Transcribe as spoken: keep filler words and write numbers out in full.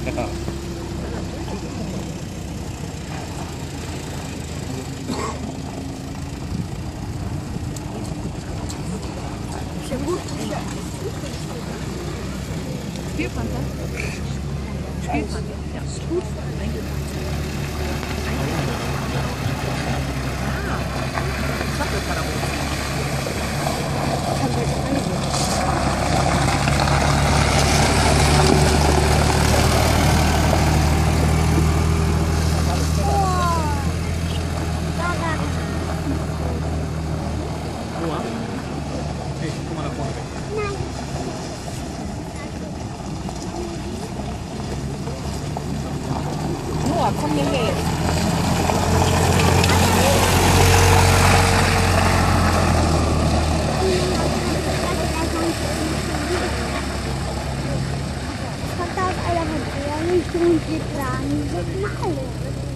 Ja. Spielpfand, Spielpfand, ja. Gut. Ah, Schokolade. Hey, guck mal nach vorne weg. Noah, komm hierher jetzt. Das kommt aus einer Richtung und geht dran. Das ist alles.